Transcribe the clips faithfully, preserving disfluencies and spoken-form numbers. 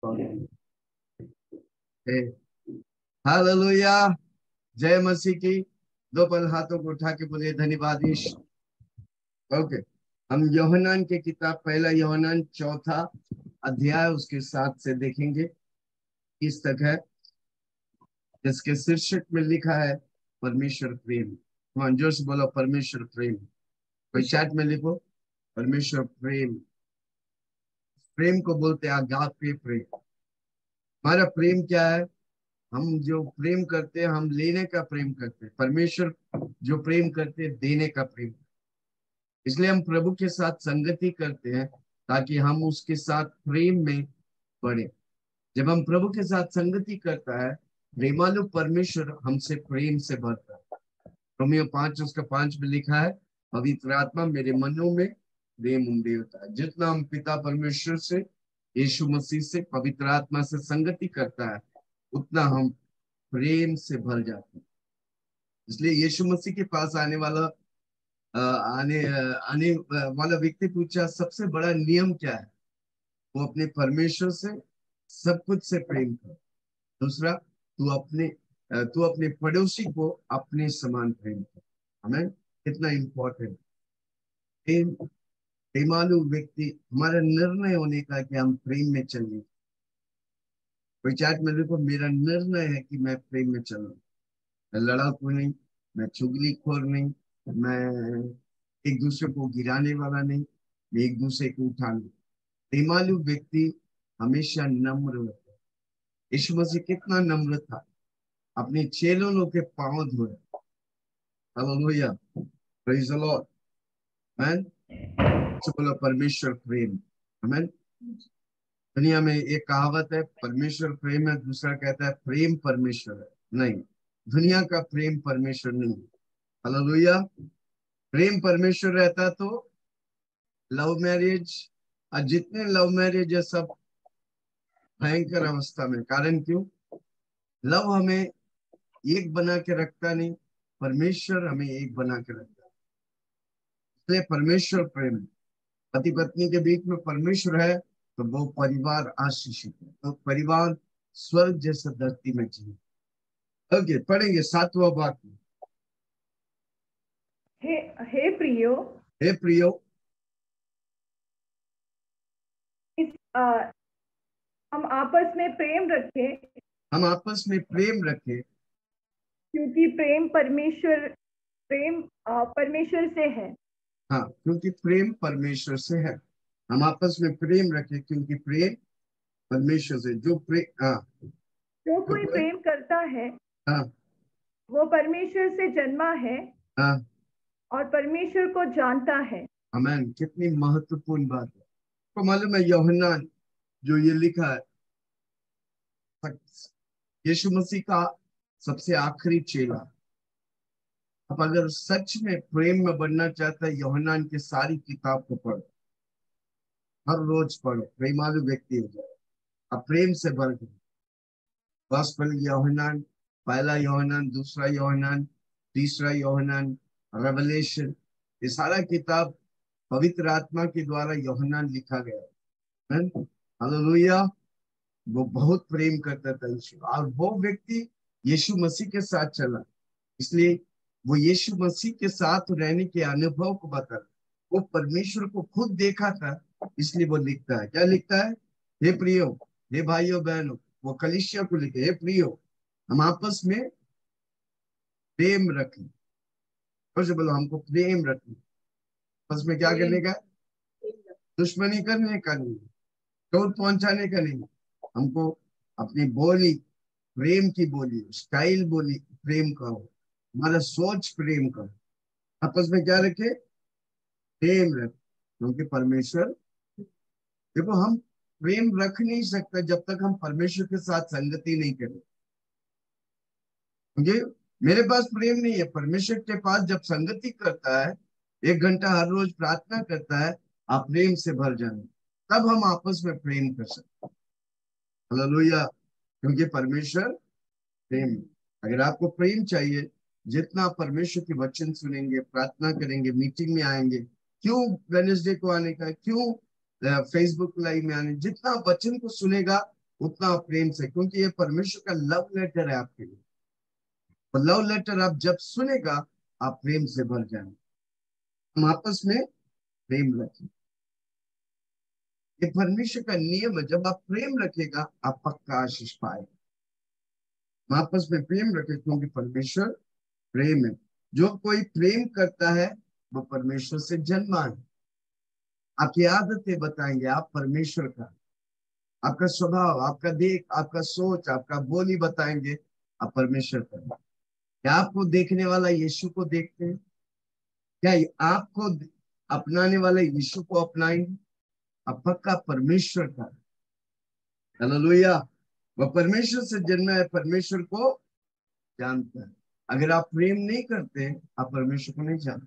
Hallelujah, जय मसीह की। दो पल हाथों को उठा के बोले धन्यवाद यीशु। ओके, हम यूहन्ना के किताब पहला यूहन्ना चौथा अध्याय उसके साथ से देखेंगे किस तक है, जिसके शीर्षक में लिखा है परमेश्वर प्रेम। हाँ, जोश बोलो परमेश्वर प्रेम। कोई चैट में लिखो परमेश्वर प्रेम। प्रेम को बोलते हैं अगापे प्रेम। हमारा प्रेम क्या है? हम जो प्रेम करते हैं हम लेने का प्रेम करते हैं। परमेश्वर जो प्रेम करते हैं देने का प्रेम। इसलिए हम प्रभु के साथ संगति करते हैं ताकि हम उसके साथ प्रेम में बढ़े। जब हम प्रभु के साथ संगति करता है, प्रेमालु परमेश्वर हमसे प्रेम से भरता है। रोमियो पांच उसका पांच में लिखा है, पवित्र आत्मा मेरे मनों में प्रेम उमड़े होता है। जितना हम पिता परमेश्वर से, यीशु मसीह से, पवित्र आत्मा से संगति करता है, उतना हम प्रेम से भर जाते हैं। इसलिए यीशु मसीह के पास आने वाला आ, आने आने वाला व्यक्ति पूछा सबसे बड़ा नियम क्या है? वो अपने परमेश्वर से सब कुछ से प्रेम कर। दूसरा, तू अपने तू अपने पड़ोसी को अपने समान प्रेम कर। हमें कितना इंपॉर्टेंट प्रेम। प्रेमालु व्यक्ति, हमारा निर्णय होने का कि हम प्रेम में चलें। कोई चैट में देखो, मेरा निर्णय है कि मैं प्रेम में चलूं। मैं लड़ाकू नहीं, मैं चुगलीखोर नहीं, मैं एक दूसरे को गिराने वाला नहीं, मैं एक दूसरे को उठाने। प्रेमालु व्यक्ति हमेशा नम्र होता है। यीशु मसीह कितना नम्र था, अपने चेलों के पांव धोए। Hallelujah, praise the lord. Amen. बोलो परमेश्वर प्रेम। आमेन। दुनिया में एक कहावत है, परमेश्वर प्रेम है, दूसरा कहता है प्रेम परमेश्वर है। नहीं, दुनिया का प्रेम परमेश्वर नहीं है। हालेलुया। प्रेम परमेश्वर रहता तो लव मैरिज, और जितने लव मैरिज है सब भयंकर अवस्था में। कारण क्यों? लव हमें एक बना के रखता नहीं, परमेश्वर हमें एक बना के रखता है। इसलिए परमेश्वर प्रेम। पति पत्नी के बीच में परमेश्वर है तो वो परिवार आशीषित है। तो परिवार स्वर्ग जैसा धरती में चाहिए। ओके, पढ़ेंगे सातवां वाक्य। हे हे प्रियो, हे प्रियो, इस आ, हम आपस में प्रेम रखें, हम आपस में प्रेम रखें, क्योंकि प्रेम परमेश्वर प्रेम आ, परमेश्वर से है। हाँ, क्योंकि प्रेम परमेश्वर से है। हम आपस में प्रेम रखें क्योंकि प्रेम परमेश्वर से। जो प्रेम, हाँ, जो जो कोई प्रेम, प्रेम करता है हाँ, वो परमेश्वर से जन्मा है हाँ, और परमेश्वर को जानता है। आमेन। कितनी महत्वपूर्ण बात है। तो मालूम है यूहन्ना जो ये लिखा है, यीशु मसीह का सबसे आखिरी चेला। अब अगर सच में प्रेम में बढ़ना चाहता है, यूहन्ना की सारी किताब को पढ़ो, हर रोज पढ़ो, प्रेमालु व्यक्ति हो जाए। अब प्रेम से भर गए। गॉस्पेल यूहन्ना, पहला यूहन्ना, दूसरा यूहन्ना, तीसरा यूहन्ना, रेवलेशन, ये सारा किताब पवित्र आत्मा के द्वारा यूहन्ना लिखा गया है। हालेलुया। वो बहुत प्रेम करता था यीशु, और वो व्यक्ति यीशु मसीह के साथ चला। इसलिए वो यीशु मसीह के साथ रहने के अनुभव को बता रहा। वो परमेश्वर को खुद देखा था, इसलिए वो लिखता है। क्या लिखता है? हे प्रियो, हे भाइयों बहनों, वो कलीसिया को लिखे, हे प्रियो, हम आपस में प्रेम रखें। और जो बोलो, हमको प्रेम रखें। आपस में क्या करने का? दुश्मनी करने का नहीं, चोट पहुंचाने का नहीं। हमको अपनी बोली, प्रेम की बोली, स्टाइल बोली प्रेम का हो, हमारा सोच प्रेम का हो। आपस में क्या रखे? प्रेम रख, क्योंकि परमेश्वर, देखो हम प्रेम रख नहीं सकते जब तक हम परमेश्वर के साथ संगति नहीं करें। क्योंकि मेरे पास प्रेम नहीं है, परमेश्वर के पास जब संगति करता है, एक घंटा हर रोज प्रार्थना करता है, आप प्रेम से भर जाए, तब हम आपस में प्रेम कर सकते हैं। हालेलुया। क्योंकि परमेश्वर प्रेम है। अगर आपको प्रेम चाहिए, जितना परमेश्वर के वचन सुनेंगे, प्रार्थना करेंगे, मीटिंग में आएंगे, क्यों वेडनेसडे को आने का, क्यों फेसबुक लाइव में आने, जितना वचन को सुनेगा उतना प्रेम से, क्योंकि ये परमेश्वर का लव लेटर है आपके लिए। और लव लेटर आप जब सुनेगा आप प्रेम से भर जाएंगे। हम आपस में प्रेम रखें, ये परमेश्वर का नियम है। जब आप प्रेम रखेगा आप पक्का आशीष पाएगा। हम आपस में प्रेम रखें क्योंकि परमेश्वर प्रेम है। जो कोई प्रेम करता है वो परमेश्वर से जन्मा है। आपकी आदतें बताएंगे आप परमेश्वर का, आपका स्वभाव, आपका देख, आपका सोच, आपका बोली बताएंगे आप परमेश्वर का। क्या आपको देखने वाला यीशु को देखते हैं? क्या आपको अपनाने वाले यीशु को अपनाएंगे? आप पक्का परमेश्वर का। हालेलुया। वह परमेश्वर से जन्मा है, परमेश्वर को जानता है। अगर आप प्रेम नहीं करते आप परमेश्वर को नहीं जानते।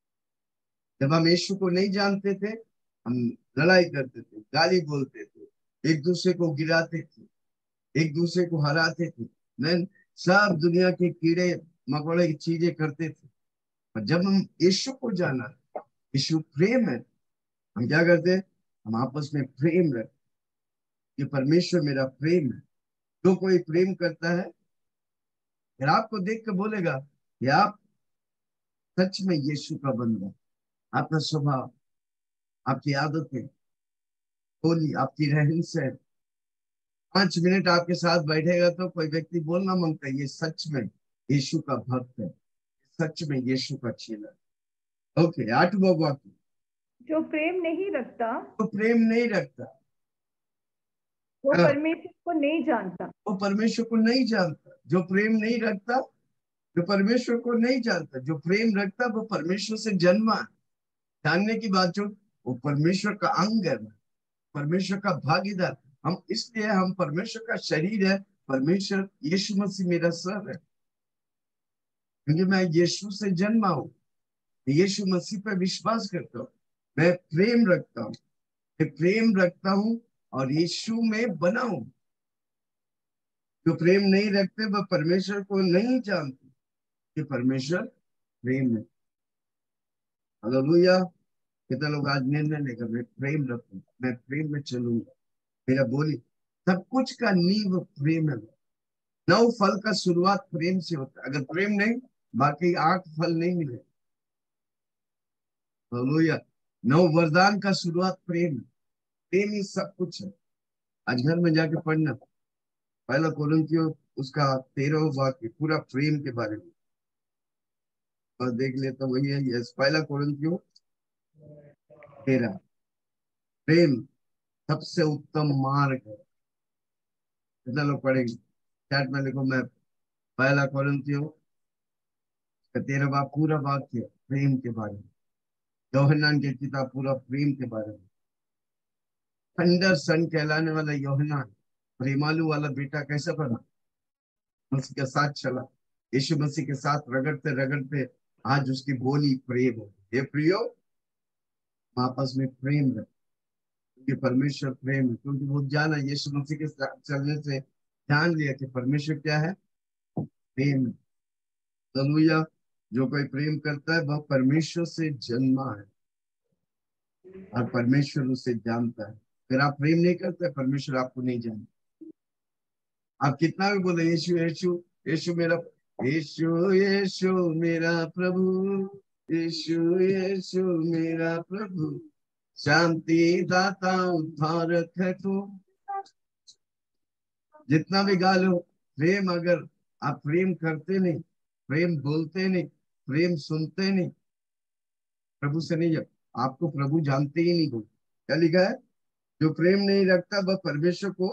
जब हम यीशु को नहीं जानते थे हम लड़ाई करते थे, गाली बोलते थे, एक दूसरे को गिराते थे, एक दूसरे को हराते थे, नहीं सब दुनिया के कीड़े मकोड़े की चीजें करते थे। और जब हम यीशु को जाना, यीशु प्रेम है, हम क्या करते? हम आपस में प्रेम रखते। ये परमेश्वर मेरा प्रेम है। जो कोई प्रेम करता है फिर आपको देख के बोलेगा कि आप सच में यीशु का बंदा। आपका स्वभाव, आपकी आदतें, बोली, आपकी रहन सहन, पांच मिनट आपके साथ बैठेगा तो कोई व्यक्ति बोलना मांगता है ये सच में यीशु का भक्त है, सच में यीशु का चेला। ओके, आठवां वाक्य, जो प्रेम नहीं रखता तो प्रेम नहीं रखता वो हाँ, परमेश्वर को नहीं जानता। वो परमेश्वर को नहीं जानता। जो प्रेम नहीं रखता, जो परमेश्वर को नहीं जानता। जो प्रेम रखता वो परमेश्वर से जन्मा है। जानने की बात जो, वो परमेश्वर का अंग है, परमेश्वर का भागीदार। हम इसलिए हम परमेश्वर का शरीर है। परमेश्वर यीशु मसीह मेरा सर है क्योंकि मैं यीशु से जन्मा हूँ, यीशु मसीह पर विश्वास करता हूँ, मैं प्रेम रखता हूँ, मैं प्रेम रखता हूँ और यीशु में बना हूँ। जो प्रेम नहीं रखते वह परमेश्वर को नहीं जानते कि परमेश्वर प्रेम है। हालेलुया। कितने लोग आज निर्णय लेकर मैं प्रेम रखूंगा, मैं प्रेम में चलूंगा, मेरा बोली, सब कुछ का नींव प्रेम है। नौ फल का शुरुआत प्रेम से होता है। अगर प्रेम नहीं, बाकी आठ फल नहीं मिले। हालेलुया। नौ वरदान का शुरुआत प्रेम है। प्रेम ही सब कुछ है। आज घर में जाके पढ़ना पहला कोरिन्थियों उसका तेरह वाक्य पूरा प्रेम के बारे में और देख लेता तो वही है। यस, पहला कोरिन्थियों तेरह। प्रेम सबसे उत्तम मार्ग है। कितना लोग पढ़ेंगे? चैट में लिखो, मैं पहला कोरिन्थियों का तेरहवां पूरा वाक्य प्रेम के बारे में। योहन्नान की किताब पूरा प्रेम के बारे में। थंडर सन कहलाने वाला योहन्नान प्रेमालू वाला बेटा कैसे बना? मसीह के साथ चला, यीशु मसीह के साथ रगड़ते रगड़ते आज उसकी बोली प्रेम हो। ये प्रियो, आपस में प्रेम रहे क्योंकि परमेश्वर प्रेम है। क्योंकि वो जाना, यीशु मसीह के साथ चलने से जान लिया कि परमेश्वर क्या है, प्रेम है। हालेलुया। जो कोई प्रेम करता है वह परमेश्वर से जन्मा है और परमेश्वर उसे जानता है। अगर आप प्रेम नहीं करते परमेश्वर आपको नहीं जानता। आप कितना भी बोले यीशु यीशु यीशु मेरा, यीशु यीशु मेरा प्रभु, यीशु यीशु मेरा प्रभु, शांति दाता उद्धारक है तू। जितना भी गा लो, प्रेम अगर आप प्रेम करते नहीं, प्रेम बोलते नहीं, प्रेम सुनते नहीं, प्रभु से नहीं, आपको प्रभु जानते ही नहीं। हो क्या लिखा है? जो प्रेम नहीं रखता वह परमेश्वर को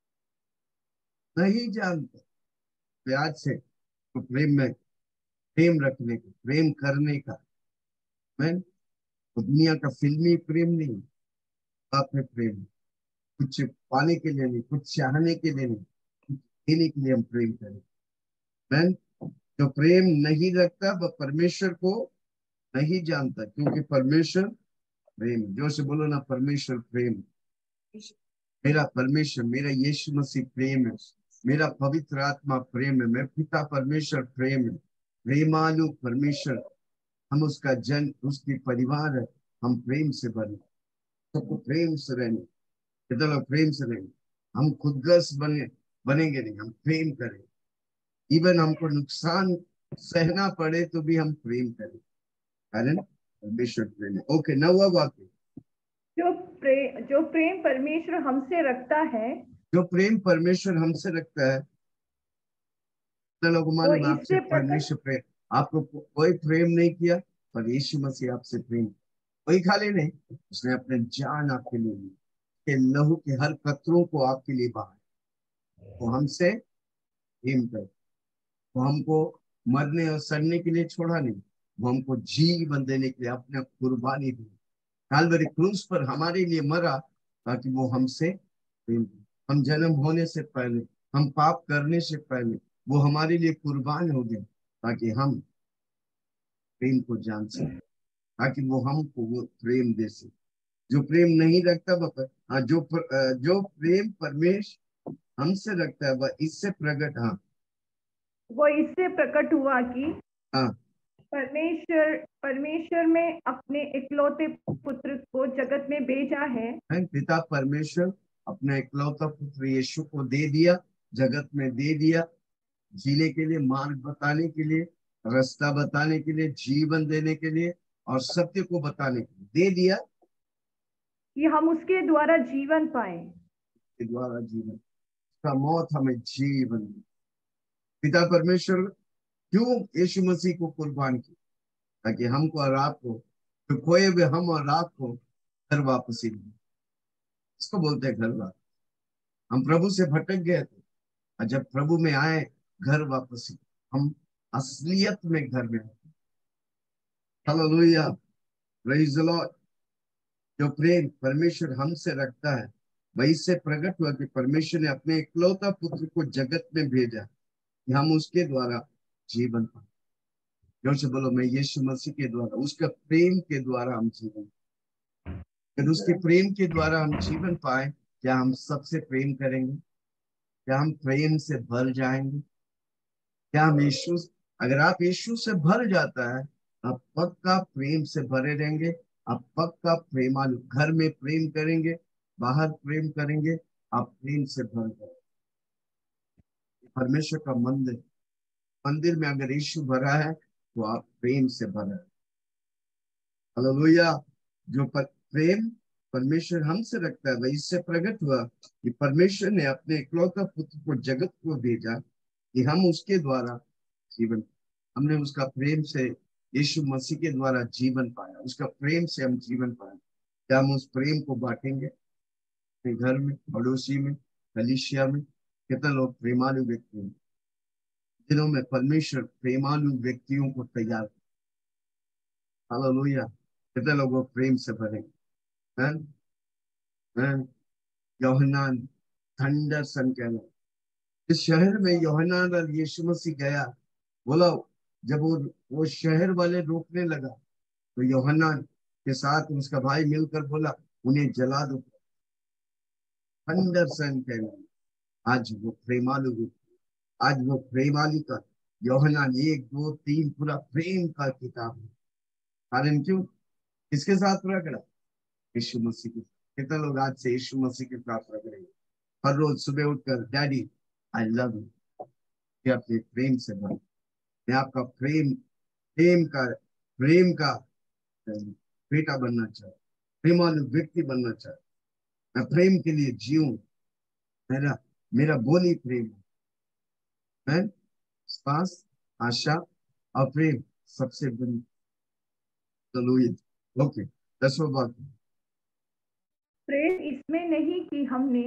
नहीं जानता। तो आज से तो प्रेम में, प्रेम रखने का, प्रेम करने का, मैं तो दुनिया का फिल्मी प्रेम नहीं, आप में प्रेम है। कुछ पाने के लिए नहीं, कुछ चाहने के लिए नहीं, कुछ देने के लिए हम प्रेम करें। मैं जो प्रेम नहीं रखता वह परमेश्वर को नहीं जानता क्योंकि परमेश्वर प्रेम है। जो से बोलो ना, परमेश्वर प्रेम है। मेरा परमेश्वर, मेरा यीशु मसीह प्रेम है, मेरा पवित्र आत्मा प्रेम है, मैं पिता परमेश्वर प्रेम है, प्रेमालु परमेश्वर। हम उसका जन, उसकी परिवार है। हम प्रेम से बने, सबको प्रेम से रहने, कितना लोग प्रेम से रहेंगे? हम खुदगर्ज बने बनेंगे नहीं, हम प्रेम करेंगे। इवन हमको नुकसान सहना पड़े तो भी हम प्रेम करें, कारण परमेश्वर प्रेम है। ओके, नौवा वाक्य, जो प्रे जो प्रेम परमेश्वर हमसे रखता है जो प्रेम परमेश्वर हमसे रखता है। कितने लोगों को वो मालूम है आपसे इससे प्रकट परमेश्वर प्रेम, आपको को- कोई प्रेम नहीं किया, पर यीशु मसीह आपसे प्रेम, वही खाली नहीं, उसने अपने जान आपके लिए ली, के लहू के हर कतरों को आपके लिए बहाया। वो हमसे प्रेम कर, वो हमको मरने और सड़ने के लिए छोड़ा नहीं, वो हमको जीवन देने के लिए अपने कुर्बानी दी। काल्वरी क्रूस पर हमारे लिए मरा ताकि वो हमसे प्रेम करे। हम जन्म होने से पहले, हम पाप करने से पहले वो हमारे लिए कुर्बान हो गए ताकि हम प्रेम को जान सके, ताकि वो हमको वो प्रेम दे सके। जो प्रेम नहीं रखता वह, हाँ, जो प्र, अ, जो प्रेम परमेश्वर हमसे रखता है वह इससे प्रकट, हाँ वो इससे प्रकट हुआ कि हाँ परमेश्वर परमेश्वर में अपने इकलौते पुत्र को जगत में भेजा है। है, पिता परमेश्वर अपने इकलौता पुत्र यीशु को दे दिया, जगत में दे दिया, जीने के लिए, मार्ग बताने के लिए, रास्ता बताने के लिए, जीवन देने के लिए और सत्य को बताने के लिए दे दिया, कि हम उसके द्वारा जीवन पाए। के द्वारा जीवन, उसका मौत हमें जीवन दी। पिता परमेश्वर क्यों यीशु मसीह को कुर्बान किया? ताकि हमको और आपको, जो खोए हुए हम और आपको घर वापसी मिले। इसको बोलते हैं घर वापस। हम प्रभु से भटक गए थे और जब प्रभु में आए, घर वापसी, हम असलियत में घर में आए। Hallelujah, praise the lord. जो प्रेम परमेश्वर हमसे रखता है वही से प्रकट हुआ कि परमेश्वर ने अपने इकलौता पुत्र को जगत में भेजा कि हम उसके द्वारा जीवन पाए। जोर से बोलो, मैं यीशु मसीह के द्वारा, उसका प्रेम के द्वारा हम जीवन, फिर उसके प्रेम के द्वारा हम जीवन पाए। क्या हम सबसे प्रेम करेंगे? क्या हम प्रेम से भर जाएंगे? क्या हम यीशु, अगर आप यीशु से भर जाता है, आप पक्का प्रेम से भरे रहेंगे। आप पक्का प्रेमालु, घर में प्रेम करेंगे, बाहर प्रेम करेंगे, आप प्रेम से भर जाएंगे। परमेश्वर का मंदिर, मंदिर में अगर यीशु भरा है तो आप प्रेम से भरा है। हालेलुया। जो पर, प्रेम परमेश्वर हमसे रखता है वही इससे प्रकट हुआ कि परमेश्वर ने अपने इकलौता पुत्र को जगत को भेजा कि हम उसके द्वारा जीवन, हमने उसका प्रेम से, यीशु मसीह के द्वारा जीवन पाया, उसका प्रेम से हम जीवन पाए। क्या हम उस प्रेम को बांटेंगे अपने घर में, पड़ोसी में, कलीसिया में? कितने लोग प्रेमालु व्यक्ति हैं? दिनों में परमेश्वर प्रेमालु व्यक्तियों को तैयार, हालेलुया, कितने लोगों को प्रेम से भरेंगे? हैं? हैं? यूहन्ना थंडर सन कहना, इस शहर में यूहन्ना और यीशु मसीह गया, बोला, जब वो वो शहर वाले रोकने लगा तो यूहन्ना के साथ उसका भाई मिलकर बोला, उन्हें जला दो। थंडर सन कहना, आज वो प्रेमालु, आज वो प्रेमालु का यूहन्ना, एक दो तीन पूरा प्रेम का किताब है। कारण क्यों? किसके साथ रगड़ा? यीशु मसीह के साथ। कितने लोग आज से यीशु मसीह के साथ रगड़ेंगे? हर रोज सुबह उठकर, डैडी आई लव यू, ये अपने प्रेम से भर, मैं आपका प्रेम, प्रेम का प्रेम का बेटा बनना चाहता, प्रेमालु व्यक्ति बनना चाहता, मैं प्रेम के लिए जीऊं, मेरा मेरा बोली प्रेम है। मैं विश्वास, आशा और प्रेम सबसे बड़ी तलुई। ओके, दसवां बात, प्रेम इसमें नहीं कि हमने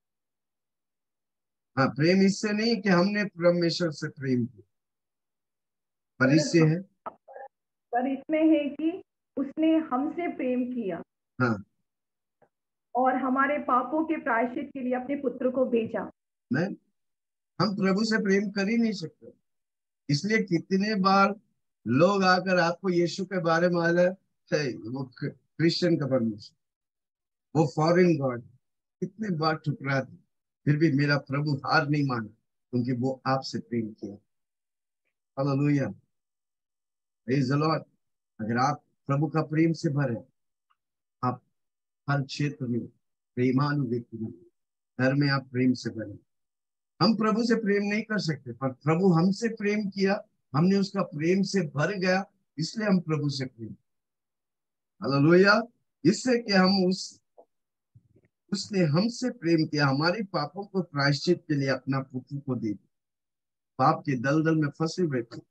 हाँ, प्रेम इससे नहीं कि हमने परमेश्वर से प्रेम किया, पर पर इससे है, पर इसमें है कि उसने हमसे प्रेम किया हाँ, और हमारे पापों के प्रायश्चित के लिए अपने पुत्र को भेजा। मैं, हम प्रभु से प्रेम कर ही नहीं सकते। इसलिए कितने बार लोग आकर आपको यीशु के बारे में आया है, वो क्रिश्चियन का परमेश्वर, वो फॉरेन गॉड, कितने बार ठुकरा दी, फिर भी मेरा प्रभु हार नहीं माना, क्योंकि वो आपसे प्रेम किया। Hallelujah, praise the lord. अगर आप प्रभु का प्रेम से भरे, आप हर क्षेत्र में प्रेमालु व्यक्ति बने, घर में आप प्रेम से बने। हम प्रभु से प्रेम नहीं कर सकते, पर प्रभु हमसे प्रेम किया, हमने उसका प्रेम से भर गया, इसलिए हम प्रभु से प्रेम। हालेलुया। इससे कि हम उस उसने हमसे प्रेम किया, हमारे पापों को प्रायश्चित के लिए अपना पुत्र को दे दिया। पाप के दलदल में फंसे हुए थे,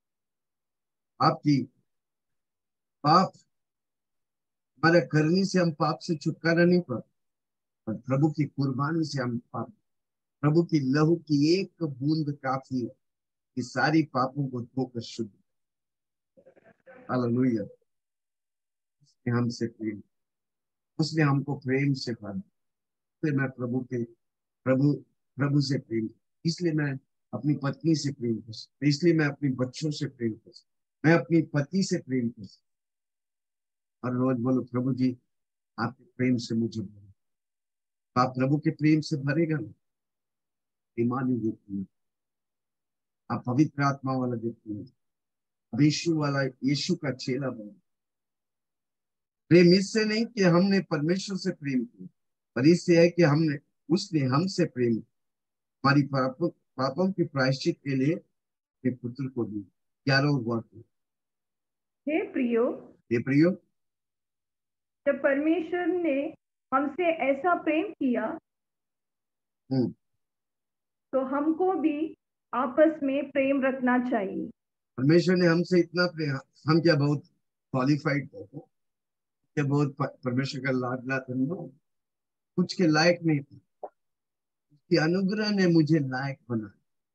आपकी पाप हमारे करने से हम पाप से छुटकारा नहीं पाते, पर प्रभु की कुर्बानी से हम पाप, प्रभु की लहू की एक बूंद काफी है कि सारी पापों को धोकर शुद्ध। हालेलुया। उसने हमसे प्रेम, उसने हमको प्रेम से भरा। इसलिए मैं प्रभु के प्रभु प्रभु से प्रेम, इसलिए मैं अपनी पत्नी से प्रेम कर सकता, इसलिए मैं अपने बच्चों से प्रेम कर सकता, मैं अपनी पति से प्रेम कर सकता। और रोज बोलो, प्रभु जी आपके प्रेम से मुझे भरो। आप प्रभु के प्रेम से भरेगा ना, ईमानी व्यक्ति, आप पवित्र आत्मा वाला व्यक्ति, अब यीशु वाला, यीशु का चेला बनो। प्रेम इससे नहीं कि हमने परमेश्वर से प्रेम किया, पर इससे है कि हमने उसने हमसे प्रेम, हमारी पापों पापों की प्रायश्चित के लिए अपने पुत्र को दी। ग्यारह वाक्य। हे प्रियो, हे प्रियो, जब परमेश्वर ने हमसे ऐसा प्रेम किया हम्म तो हमको भी आपस में प्रेम रखना चाहिए। परमेश्वर ने हमसे इतना प्रेम, हम क्या बहुत क्वालिफाइड थे क्या, बहुत प- परमेश्वर का लाडला थे? नो, कुछ के लायक नहीं थे, उसकी अनुग्रह ने मुझे लायक बनाया।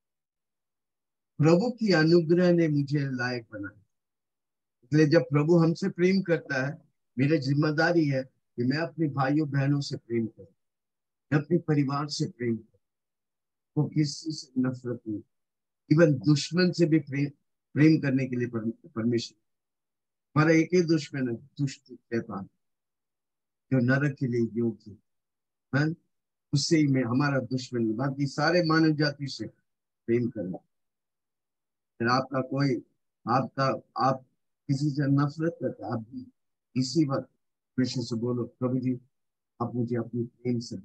प्रभु की अनुग्रह ने मुझे लायक बनाया। इसलिए जब प्रभु हमसे प्रेम करता है, मेरी जिम्मेदारी है कि मैं अपने भाइयों बहनों से प्रेम करूं, मैं अपने परिवार से प्रेम करूं, वो किसी से नफरत नहीं, इवन दुश्मन से भी प्रेम प्रेम करने के लिए पर- परमेश्वर, हमारा एक ही दुश्मन है, दुष्ट शैतान, जो नरक के लिए योग्य है। उससे ही मैं हमारा दुश्मन है। बाकी सारे मानव जाति से प्रेम करना। फिर आपका कोई, आपका आप किसी से नफरत करते, आप भी इसी वक्त परमेश्वर से बोलो, प्रभु जी आप मुझे अपनी प्रेम से,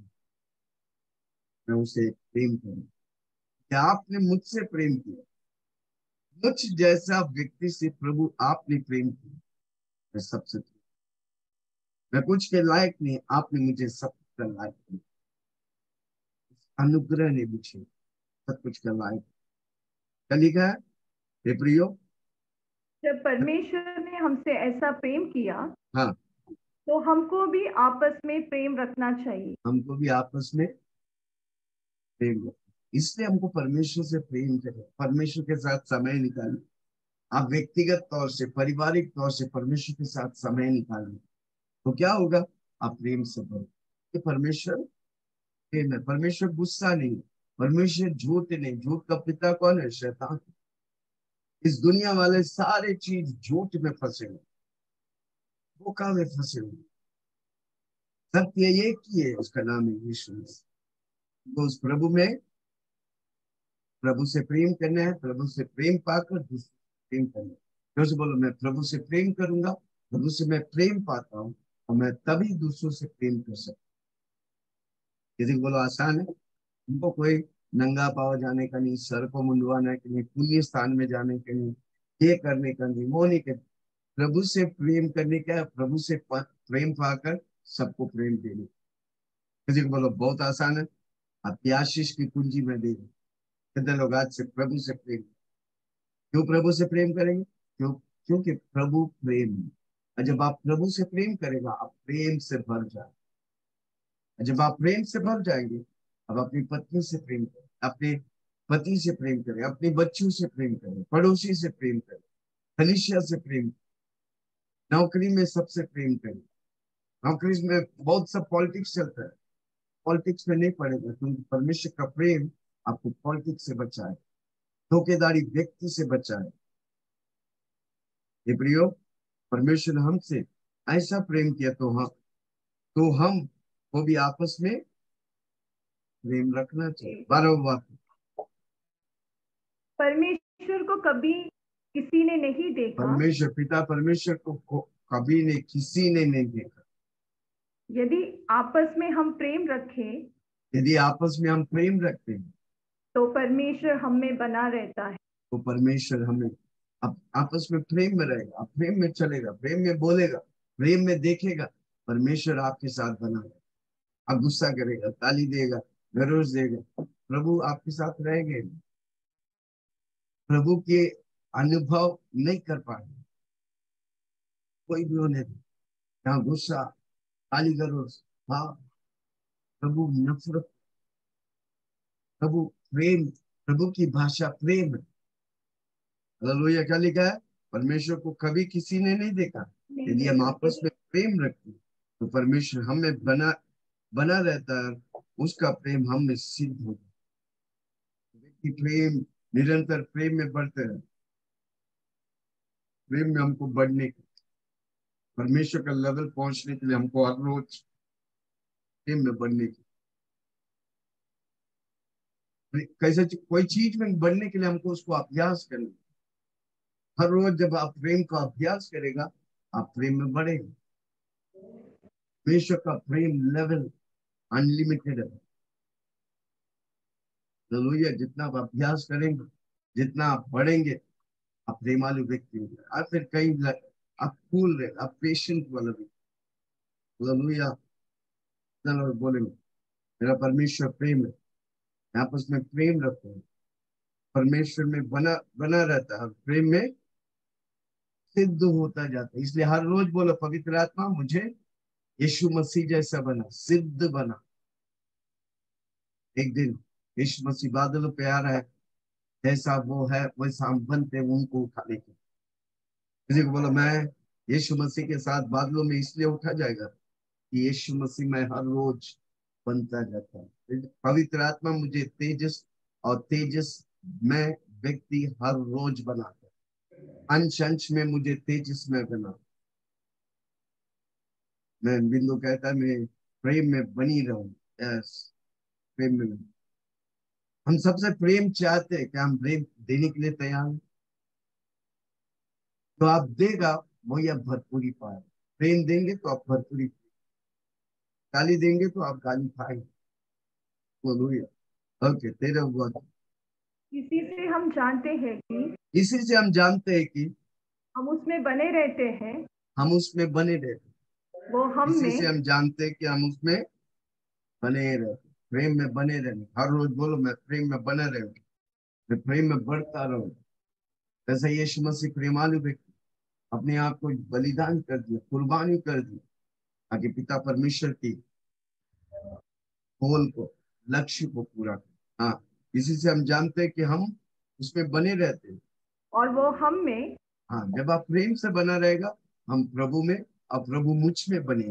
मैं उसे प्रेम करूं। क्या आपने मुझसे प्रेम किया? मुझ जैसा व्यक्ति से प्रभु आपने प्रेम किया, मैं सबसे, मैं कुछ के लायक नहीं, आपने मुझे सब कुछ का लायक किया। अनुग्रह ने मुझे सब कुछ का लायक। क्या लिखा है? हे प्रियो, जब परमेश्वर ने हमसे ऐसा प्रेम किया हाँ, तो हमको भी आपस में प्रेम रखना चाहिए। हमको भी आपस में प्रेम हो, इसलिए हमको परमेश्वर से प्रेम करें, परमेश्वर के साथ समय निकालें। आप व्यक्तिगत तौर से, पारिवारिक तौर से परमेश्वर के साथ समय निकालें, तो क्या होगा? आप प्रेम से भरो। कि परमेश्वर प्रेम है, परमेश्वर गुस्सा नहीं, परमेश्वर झूठ नहीं। झूठ का पिता कौन है? शैतान। इस दुनिया वाले सारे चीज झूठ में फंसे हुए, धोखा में फंसे हुए। सत्य ये की है, उसका नाम है यीशु मसीह। तो उस प्रभु में, प्रभु से प्रेम करना है, प्रभु से प्रेम पाकर दूसरे से प्रेम करना है। जोर से बोलो, मैं प्रभु से प्रेम करूंगा, प्रभु से मैं प्रेम पाता हूँ, और मैं तभी दूसरों से प्रेम कर सकता हूँ। यदि बोलो आसान है, उनको कोई नंगा पाव जाने का नहीं, सर को मुंडवाने का नहीं, पुण्य स्थान में जाने का नहीं, ये करने का नहीं, वो नहीं कर, प्रभु से प्रेम करने का, प्रभु से प- प्रेम पाकर सबको प्रेम देने। किसी को बोलो बहुत आसान है, आपकी आशीष की कुंजी में दे। कितने लोग आज से प्रभु से प्रेम, क्यों प्रभु से प्रेम करेंगे? क्यों? क्योंकि प्रभु प्रेम है। और जब आप प्रभु से प्रेम करेगा, आप प्रेम से भर जाए। जब आप प्रेम से भर जाएंगे, अब अपनी पत्नी से प्रेम करें, अपने पति से प्रेम करें, अपने बच्चों से प्रेम करें, पड़ोसी से प्रेम करें, कलीसिया से प्रेम, नौकरी में सबसे प्रेम करें। नौकरी में बहुत सा पॉलिटिक्स चलता है, पॉलिटिक्स में नहीं पड़ेगा, क्योंकि परमेश्वर का प्रेम आपको पॉलिटिक्स से बचाए, धोखेधारी व्यक्ति से बचाए। ये प्रियो, परमेश्वर ने हमसे ऐसा प्रेम किया, तो हम तो हम को भी आपस में प्रेम रखना चाहिए। बारह बात। परमेश्वर को कभी किसी ने नहीं देखा। परमेश्वर पिता परमेश्वर को, को कभी ने किसी ने नहीं देखा। यदि आपस में हम प्रेम रखें यदि आपस में हम प्रेम रखते हैं तो परमेश्वर हम में बना रहता है। तो परमेश्वर हमें आप, आपस में प्रेम में रहेगा, आप प्रेम में चलेगा, प्रेम में बोलेगा, प्रेम में देखेगा, परमेश्वर आपके साथ बना है। आप गुस्सा करेगा, ताली देगा, गरोज देगा, प्रभु आपके साथ रहेंगे। प्रभु के अनुभव नहीं कर पाएंगे कोई भी होने दे, यहाँ गुस्सा, ताली गरोज, हाँ प्रभु नफरत, प्रभु प्रेम, प्रभु की भाषा प्रेम है। हालेलुया। क्या लिखा है? परमेश्वर को कभी किसी ने नहीं देखा। यदि हम आपस में प्रेम रखते हैं तो परमेश्वर हमें बना बना रहता है, उसका प्रेम हम में सिद्ध होता है। व्यक्ति प्रेम, निरंतर प्रेम में बढ़ते रहे, प्रेम में हमको बढ़ने की, परमेश्वर का लेवल पहुंचने के लिए हमको हर रोज प्रेम में बढ़ने की, कैसे कोई चीज में बढ़ने के लिए हमको उसको अभ्यास करना। हर रोज जब आप प्रेम का अभ्यास करेगा, आप प्रेम में बढ़ेगा। परमेश्वर का प्रेम लेवल अनलिमिटेड है। हालेलुया। जितना आप अभ्यास करेंगे, जितना आप बढ़ेंगे, आप प्रेमालु व्यक्ति होंगे। आप फिर कहीं ल- आप कूल रहे, आप पेशेंट वाला व्यक्ति। हालेलुया। चलो बोलेंगे मेरा परमेश्वर प्रेम है, आपस में प्रेम रखो, परमेश्वर में बना बना रहता है, प्रेम में सिद्ध होता जाता है। इसलिए हर रोज बोलो, पवित्र आत्मा मुझे यीशु मसीह जैसा बना, सिद्ध बना। एक दिन यीशु मसीह बादलों पे आ रहा है, जैसा वो है वैसा हम बनते हैं उनको उठाने के। किसी को बोलो मैं यीशु मसीह के साथ बादलों में इसलिए उठा जाएगा कि यीशु मसीह में हर रोज बनता जाता है। पवित्र आत्मा मुझे तेजस और तेजस में व्यक्ति हर रोज बनाता है। अंश अंश में मुझे तेजस में बना। मैं बिंदु कहता है मैं प्रेम में बनी रहूं। यस, प्रेम में। हम सबसे प्रेम चाहते हैं, क्या हम प्रेम देने के लिए तैयार हैं? तो आप देगा वही आप भरपूरी पाए। प्रेम देंगे तो आप भरपूरी, गाली देंगे तो आप गाली खाएंगे। हालेलुया। ओके, तेरा हुआ। इसी से हम जानते हैं कि इसी से हम जानते हैं कि हम उसमें बने रहते हैं, हम उसमें बने रहते वो हैं। हम इसी से में। हम जानते हैं कि हम उसमें बने रहते हैं। प्रेम में बने रहने, हर रोज बोलो मैं प्रेम में बना रहूं, मैं प्रेम में बढ़ता रहूं। जैसे यीशु मसीह प्रेमालु व्यक्ति, अपने आप को बलिदान कर दिया, कुर्बानी कर दी, ताकि पिता परमेश्वर की गोल को, लक्ष्य को पूरा कर। हाँ, इसी से हम जानते हैं कि हम उसमें बने रहते हैं। और वो हम में, हाँ, जब आप प्रेम से बना रहेगा, हम प्रभु में और प्रभु मुझ में बनेंगे।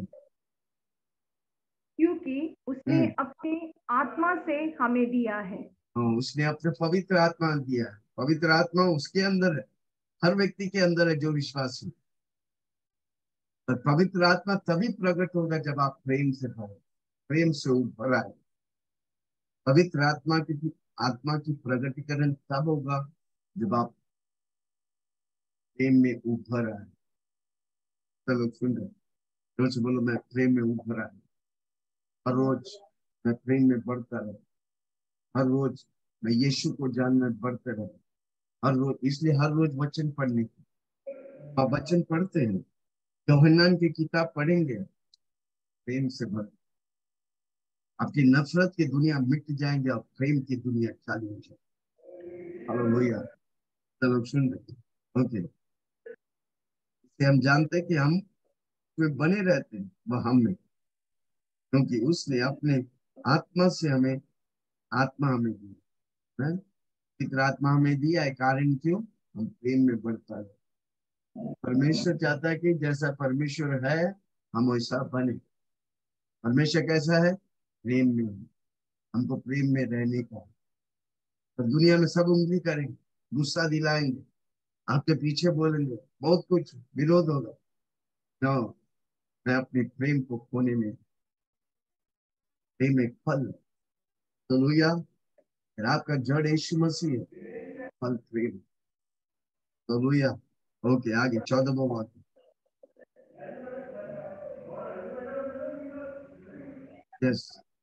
क्योंकि उसने हम्म। अपनी आत्मा से हमें दिया है। हाँ, उसने अपने पवित्र आत्मा दिया है। पवित्र आत्मा उसके अंदर है, हर व्यक्ति के अंदर है जो विश्वासी है। और पवित्र आत्मा तभी प्रकट होगा जब आप प्रेम से भरे, प्रेम से ऊपर आए। पवित्र आत्मा की आत्मा की प्रकटीकरण तब होगा जब आप प्रेम में ऊपर आए। चलो सुन रहे, रोज बोलो मैं प्रेम में ऊपर आए। हर रोज मैं प्रेम में बढ़ता रहे, हर रोज मैं यीशु को जानना बढ़ते रहे, हर रोज। इसलिए हर रोज वचन पढ़ने की, आप वचन पढ़ते हैं, यूहन्ना की किताब पढ़ेंगे, प्रेम से भर, आपकी नफरत की दुनिया मिट जाएंगे और प्रेम की दुनिया चालू हो जाएगी। हालेलुया। चलो सुन रहे, ओके। इससे हम जानते हैं कि हम में बने रहते हैं, वह हम में, क्योंकि उसने अपने आत्मा से हमें, आत्मा हमें दी है, पवित्र आत्मा हमें दिया है। कारण क्यों? हम प्रेम में बढ़ता है। परमेश्वर चाहता है कि जैसा परमेश्वर है हम वैसा बने। परमेश्वर कैसा है? प्रेम में है। हमको प्रेम में रहने का। तो दुनिया में सब उंगली करेंगे, गुस्सा दिलाएंगे, आपके पीछे बोलेंगे, बहुत कुछ विरोध होगा। नो, मैं अपने प्रेम को खोने में, प्रेम एक फल। हालेलुया। फिर आपका जड़ यीशु मसीह है, फल प्रेम। हालेलुया। ओके, आगे चौदह वाक्य। यस।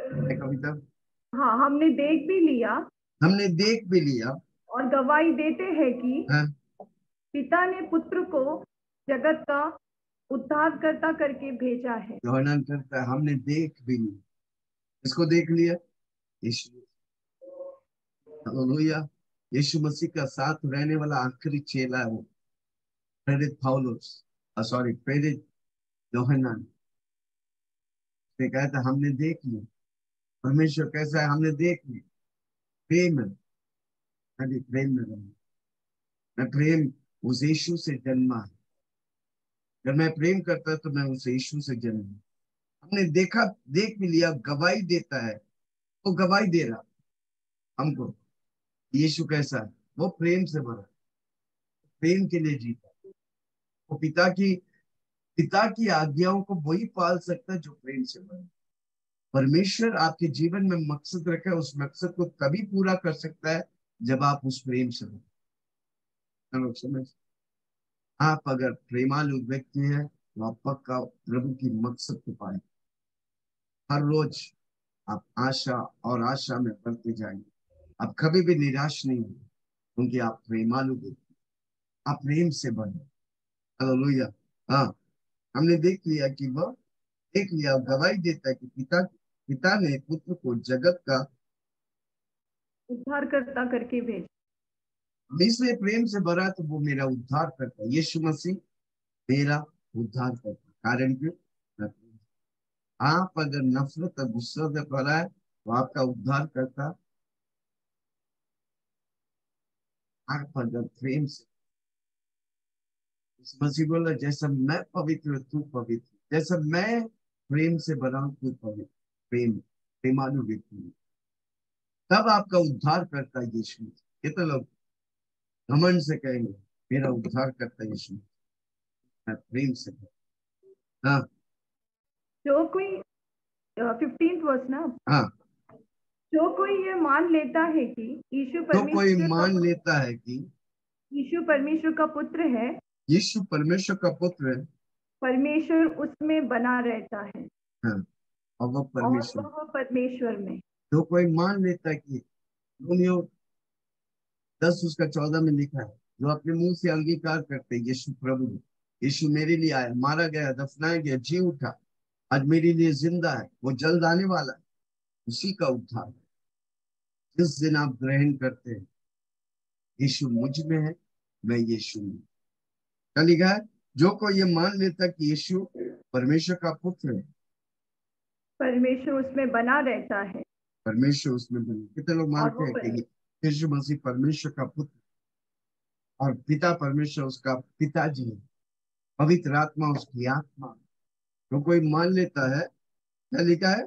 है कविता। हाँ, हमने देख भी लिया हमने देख भी लिया और गवाही देते हैं कि है? पिता ने पुत्र को जगत का उद्धारकर्ता करके भेजा है। वर्णन करता है हमने देख भी लिया। इसको देख लिया, यीशु। हालेलुया। यीशु मसीह का साथ रहने वाला आखिरी चेला है वो, प्रेरित पौलुस, सॉरी प्रेरित यूहन्ना ने कहा था हमने देख लिया परमेश्वर कैसा है, हमने देख लिया। प्रेम है, अभी प्रेम में रहना। मैं प्रेम उस यीशु से जन्मा है। जब मैं प्रेम करता तो मैं उस यीशु से जन्मा। हमने देखा, देख भी लिया, गवाही देता है। वो गवाही दे रहा हमको यीशु कैसा है। वो प्रेम से भरा, प्रेम के लिए जीता। वो पिता की पिता की आज्ञाओं को वही पाल सकता है जो प्रेम से भरा। परमेश्वर आपके जीवन में मकसद रखा है, उस मकसद को तभी पूरा कर सकता है जब आप उस प्रेम से भरे। समझ, आप अगर प्रेमालु व्यक्ति है तो आप पक्का प्रभु की मकसद को पाएंगे। हर रोज आप आशा और आशा में बढ़ते जाएंगे। आप कभी भी निराश नहीं होंगे क्योंकि आप प्रेमालु व्यक्ति, आप प्रेम से बने। हालेलुया। हाँ, हमने देख लिया कि वह देख लिया और गवाही देता है कि पिता पिता ने पुत्र को जगत का उद्धारकर्ता करके भेजा। इसलिए प्रेम से भरा तो वो मेरा उद्धार करता है। यीशु मसीह मेरा उद्धार करता है। कारण क्यों? मैं प्रेम। आप अगर नफरत और गुस्सा से भरा है तो आपका उद्धार करता। आप अगर प्रेम से, यीशु मसीह बोला जैसा मैं पवित्र तू पवित्र, जैसा मैं प्रेम से भरा हूं तू पवित्र। प्रेम, प्रेमालु व्यक्ति, तब आपका उद्धार करता है यीशु। ये तो लोग घमंड से कहेंगे मेरा उद्धार करता है यीशु, मैं प्रेम से भरा। हाँ जो कोई फिफ्टींथ वर्स ना, हाँ। जो कोई ये मान लेता है कि यीशु जो कोई परमेश्वर का मान लेता है कि यीशु परमेश्वर का पुत्र है, यीशु परमेश्वर का पुत्र है, परमेश्वर उसमें बना रहता है हाँ, और वह और परमेश्वर। वह परमेश्वर में। जो कोई मान लेता है कि रोमियो दस उसका चौदह में लिखा है, जो अपने मुंह से अंगीकार करते हैं यीशु प्रभु है, यीशु मेरे लिए आया, मारा गया, दफनाया गया, जी उठा, आज मेरे लिए जिंदा है, वो जल्द आने वाला है, उसी का उद्धार है। जिस दिन आप ग्रहण करते हैं यीशु मुझ में है, मैं यीशु में। क्या लिखा है? जो कोई ये मान लेता कि यीशु परमेश्वर का पुत्र है, परमेश्वर उसमें बना रहता है परमेश्वर उसमें बने। कितने लोग और मानते वो हैं कि परमेश्वर। यीशु मसीह परमेश्वर का पुत्र और पिता परमेश्वर उसका पिताजी है, पवित्र आत्मा उसकी आत्मा। तो कोई मान लेता है, क्या लिखा है?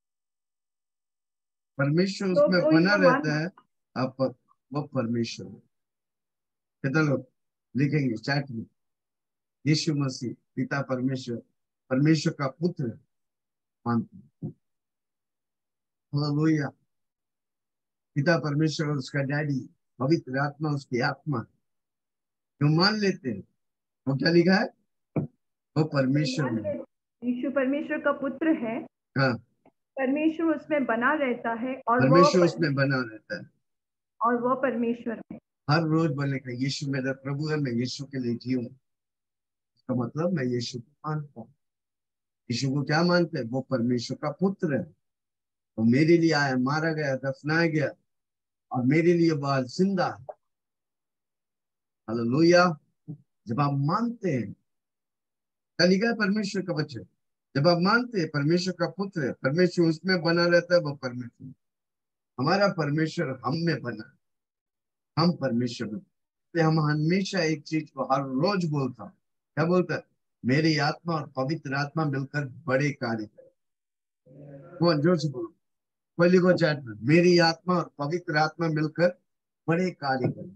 परमेश्वर जो उसमें कोई बना जो मान रहता है, अब वो परमेश्वर है। कितने लोग लिखेंगे चैट में यीशु मसीह पिता परमेश्वर, परमेश्वर का पुत्र मानते हैं। हालेलुया। पिता परमेश्वर और उसका डैडी, पवित्र आत्मा उसकी आत्मा। जो मान लेते हैं वो क्या लिखा है? वो कोई परमेश्वर मान में। ले यीशु परमेश्वर का पुत्र है, हाँ, परमेश्वर उसमें बना रहता है और वह परमेश्वर उसमें परमेश्वर बना रहता है। और वह परमेश्वर में। हर रोज बोलेगा यीशु मेरा प्रभु है, मैं यीशु के लिए जीऊं। इसका मतलब मैं यीशु को मानता हूँ। यीशु को क्या मानते हैं? वो परमेश्वर का पुत्र है, वो मेरे लिए आया, मारा गया, दफनाया गया और मेरे लिए बाल जिंदा है। हालेलुया। जब आप मानते हैं, क्या लिखा है? परमेश्वर का बच्चे, जब आप मानते हैं परमेश्वर का पुत्र है, परमेश्वर उसमें बना रहता है, वो परमेश्वर। हमारा परमेश्वर हम में बना, हम परमेश्वर में। तो हम हमेशा एक चीज को हर रोज बोलता हूँ, क्या बोलता है? मेरी आत्मा और पवित्र आत्मा मिलकर बड़े कार्य करें। कौन जोर से बोलो? कोई लिखो चैट में, मेरी आत्मा और पवित्र आत्मा मिलकर बड़े कार्य करें।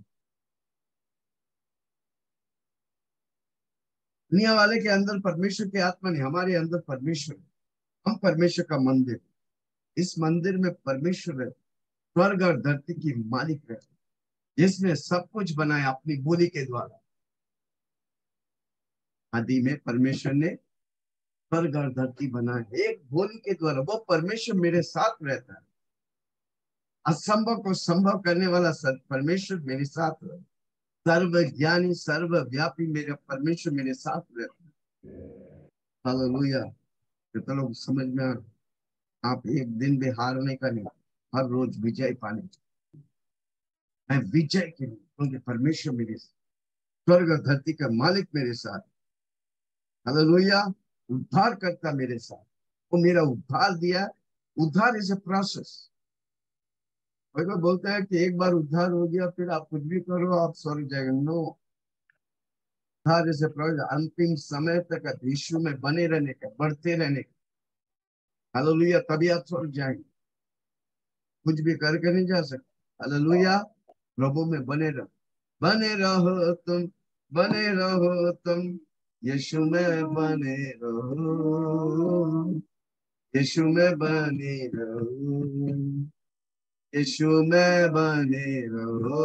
दुनिया वाले के अंदर परमेश्वर की आत्मा नहीं, हमारे अंदर परमेश्वर है। हम परमेश्वर का मंदिर, इस मंदिर में परमेश्वर है, स्वर्ग और धरती की मालिक है, जिसने सब कुछ बनाया अपनी बोली के द्वारा। आदि में परमेश्वर ने स्वर्ग और धरती बना है एक बोली के द्वारा। वो परमेश्वर मेरे साथ रहता है। असंभव को संभव करने वाला परमेश्वर मेरे साथ रहता है। सर्व ज्ञानी सर्वव्यापी मेरा परमेश्वर मेरे साथ रहता है। हालेलुया। कितना लोग समझ में आ, आप एक दिन भी हारने का नहीं, हर रोज विजय पाने का। मैं विजय के लिए, क्योंकि परमेश्वर मेरे साथ, स्वर्ग और धरती का मालिक मेरे साथ। हालेलुया। उद्धार करता मेरे साथ, वो मेरा उद्धार दिया। उद्धार इज ए प्रोसेस। कोई बोलता है कि एक बार उद्धार हो गया फिर आप कुछ भी करो आप स्वर्ग जाएंगे। नो, उद्धार इज ए प्रोसेस। अंतिम समय तक यीशु में बने रहने का, बढ़ते रहने का। हालेलुया। तभी आप स्वर्ग जाएंगे, कुछ भी करके नहीं जा सकते। हालेलुया। प्रभु में बने रहो, बने रहो तुम, बने रहो तुम, यीशु में बने रहो, यीशु में बने रहो, यीशु में बने रहो,